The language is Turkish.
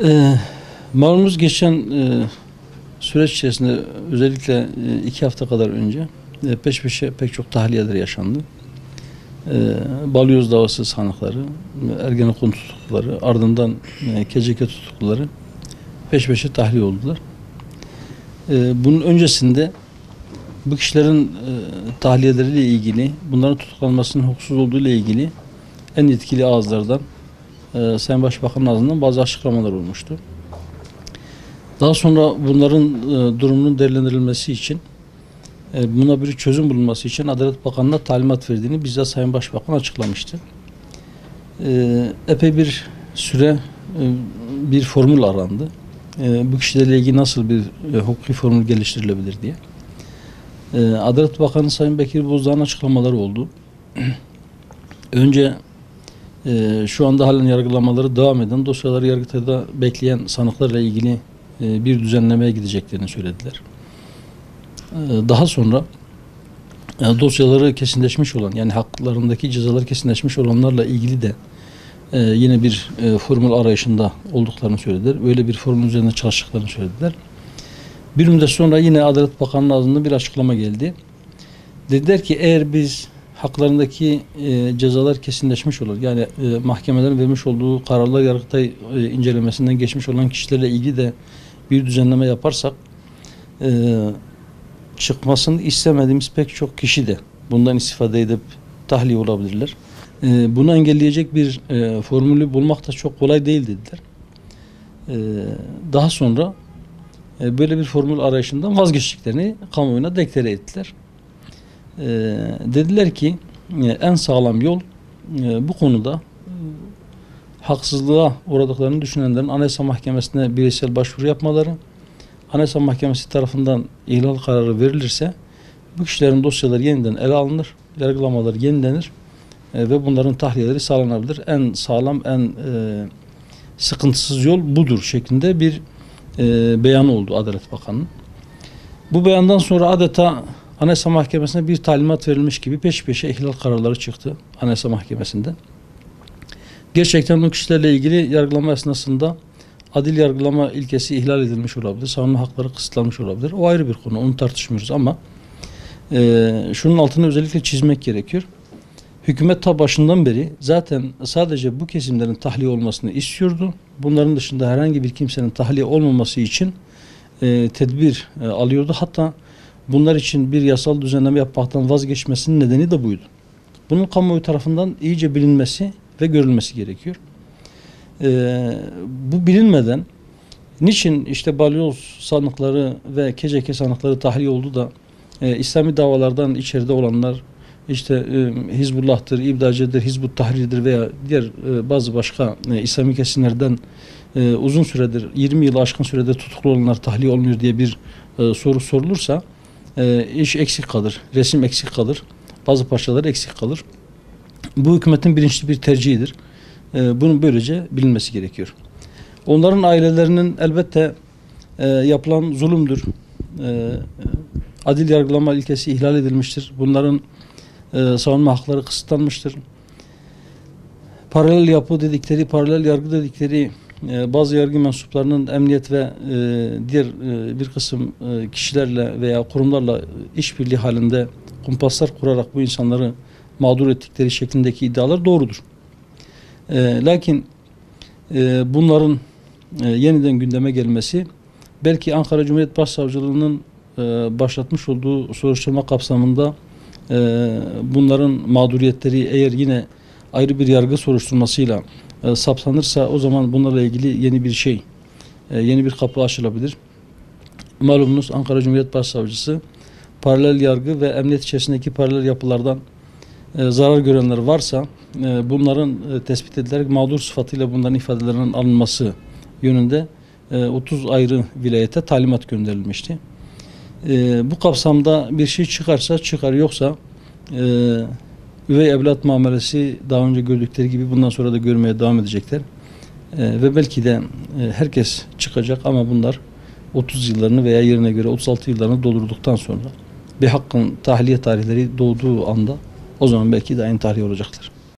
Ee, Malumunuz geçen süreç içerisinde özellikle 2 hafta kadar önce peş peşe pek çok tahliyeler yaşandı. Balyoz davası sanıkları, Ergenekon tutukluları, ardından KCK tutukluları peş peşe tahliye oldular. Bunun öncesinde bu kişilerin tahliyeleriyle ilgili, bunların tutuklanmasının hukuksuz olduğu ile ilgili en yetkili ağızlardan Sayın Başbakan'ın ağzından bazı açıklamalar olmuştu. Daha sonra bunların durumunun değerlendirilmesi için, buna bir çözüm bulunması için Adalet Bakanı'na talimat verdiğini bizzat Sayın Başbakan açıklamıştı. Epey bir süre bir formül arandı. Bu kişilerle ilgili nasıl bir hukuki formül geliştirilebilir diye. Adalet Bakanı Sayın Bekir Bozdağ'ın açıklamaları oldu. Önce şu anda halen yargılamaları devam eden, dosyaları Yargıtay'da bekleyen sanıklarla ilgili bir düzenlemeye gideceklerini söylediler. Daha sonra dosyaları kesinleşmiş olan, yani haklarındaki cezaları kesinleşmiş olanlarla ilgili de yine bir formül arayışında olduklarını söylediler. Öyle bir formül üzerinde çalıştıklarını söylediler. Bir müddet sonra yine Adalet Bakanı'nın ağzından bir açıklama geldi. Dediler ki eğer biz haklarındaki cezalar kesinleşmiş olur, yani mahkemelerin vermiş olduğu kararlar Yargıtay incelemesinden geçmiş olan kişilerle ilgili de bir düzenleme yaparsak çıkmasını istemediğimiz pek çok kişi de bundan istifade edip tahliye olabilirler. Bunu engelleyecek bir formülü bulmak da çok kolay değil dediler. Daha sonra böyle bir formül arayışından vazgeçtiklerini kamuoyuna deklare ettiler. Dediler ki en sağlam yol bu konuda haksızlığa uğradıklarını düşünenlerin Anayasa Mahkemesi'ne bireysel başvuru yapmaları, Anayasa Mahkemesi tarafından ihlal kararı verilirse bu kişilerin dosyaları yeniden ele alınır, yargılamaları yenilenir ve bunların tahliyeleri sağlanabilir. En sağlam, en sıkıntısız yol budur şeklinde bir beyan oldu Adalet Bakanı'nın. Bu beyandan sonra adeta Anayasa Mahkemesi'ne bir talimat verilmiş gibi peş peşe ihlal kararları çıktı Anayasa Mahkemesi'nde. Gerçekten o kişilerle ilgili yargılama esnasında adil yargılama ilkesi ihlal edilmiş olabilir, savunma hakları kısıtlanmış olabilir. O ayrı bir konu, onu tartışmıyoruz ama şunun altını özellikle çizmek gerekiyor. Hükümet ta başından beri zaten sadece bu kesimlerin tahliye olmasını istiyordu. Bunların dışında herhangi bir kimsenin tahliye olmaması için tedbir alıyordu. Hatta bunlar için bir yasal düzenleme yapmaktan vazgeçmesinin nedeni de buydu. Bunun kamuoyu tarafından iyice bilinmesi ve görülmesi gerekiyor. Bu bilinmeden niçin işte balyoz sanıkları ve KCK sanıkları tahliye oldu da İslami davalardan içeride olanlar işte Hizbullah'tır, İbdacı'dır, Hizbut Tahrir'dir veya diğer bazı başka İslami kesimlerden uzun süredir, 20 yıl aşkın sürede tutuklu olanlar tahliye olmuyor diye bir soru sorulursa iş eksik kalır, resim eksik kalır, bazı parçalar eksik kalır. Bu hükümetin bilinçli bir tercihidir. Bunun böylece bilinmesi gerekiyor. Onların ailelerinin elbette yapılan zulümdür. Adil yargılama ilkesi ihlal edilmiştir. Bunların savunma hakları kısıtlanmıştır. Paralel yapı dedikleri, paralel yargı dedikleri bazı yargı mensuplarının emniyet ve diğer bir kısım kişilerle veya kurumlarla işbirliği halinde kumpaslar kurarak bu insanları mağdur ettikleri şeklindeki iddialar doğrudur. Lakin bunların yeniden gündeme gelmesi belki Ankara Cumhuriyet Başsavcılığı'nın başlatmış olduğu soruşturma kapsamında bunların mağduriyetleri eğer yine ayrı bir yargı soruşturmasıyla saptanırsa o zaman bunlarla ilgili yeni bir şey, yeni bir kapı açılabilir. Malumunuz Ankara Cumhuriyet Başsavcısı paralel yargı ve emniyet içerisindeki paralel yapılardan zarar görenler varsa bunların tespit edilerek mağdur sıfatıyla bunların ifadelerinin alınması yönünde 30 ayrı vilayete talimat gönderilmişti. Bu kapsamda bir şey çıkarsa çıkar, yoksa üvey evlat muamelesi daha önce gördükleri gibi bundan sonra da görmeye devam edecekler. Ve belki de herkes çıkacak ama bunlar 30 yıllarını veya yerine göre 36 yıllarını doldurduktan sonra bir hakkın tahliye tarihleri doğduğu anda o zaman belki de aynı tahliye olacaklar.